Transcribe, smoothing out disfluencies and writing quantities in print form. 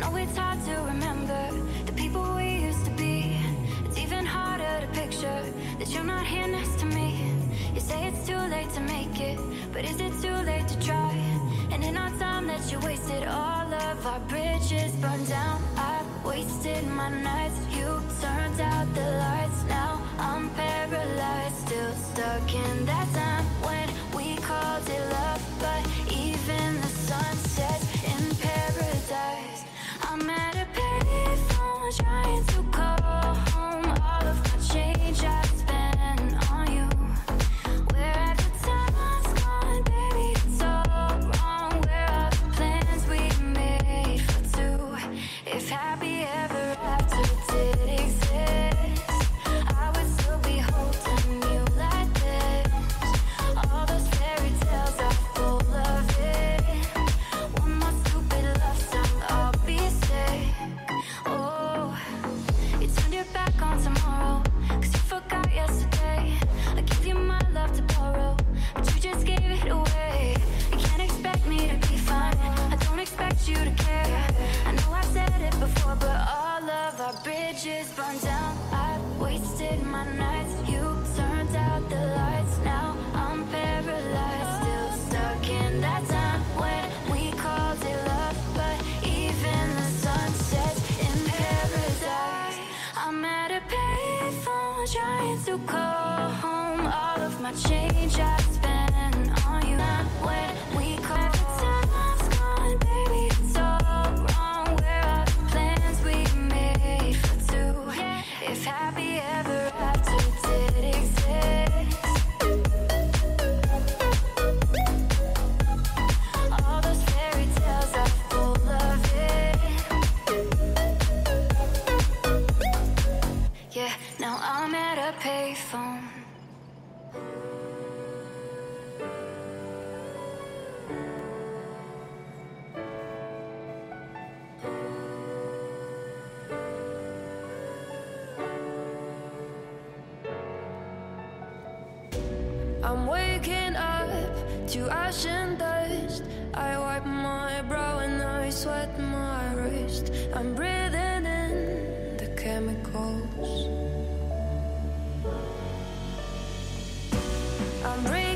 know it's hard to remember the people we used to be. It's even harder to picture that you're not here next to me. You say it's too late to make it, but is it too late to try? And in our time that you wasted, all of our bridges burned down. I wasted my nights, you turned out the lights. Now I'm paralyzed, still stuck in that time when we called it love. But even the sun sets in paradise. I'm at a payphone trying to call home. All of my change I spent on you. Where have the time's gone, baby? It's all wrong. Where are the plans we made for two? If happy ever after did exist, I would still be holding you like this. All those fairy tales are full of it. One more stupid love song, I'll be sick. Oh, you turned your back on tomorrow, 'cause you forgot yesterday. I gave you my love to borrow, but you just gave it away. You can't expect me to be fine, I don't expect you to care. I know I've said it before, but all of our bridges burned down. I've wasted my nights, you turned out the lights. Now I'm paralyzed, still stuck in that time when we called it love. But even the sun sets in paradise. I'm at a payphone trying to call home. All of my change I spent on you. Now when we call the time's gone, baby, it's all wrong. Where are the plans we made for two? If happy ever after did exist, all those fairy tales are full of it. Yeah, now I'm at a payphone. I'm waking up to ash and dust. I wipe my brow and I sweat my wrist. I'm breathing in the chemicals. I'm breathing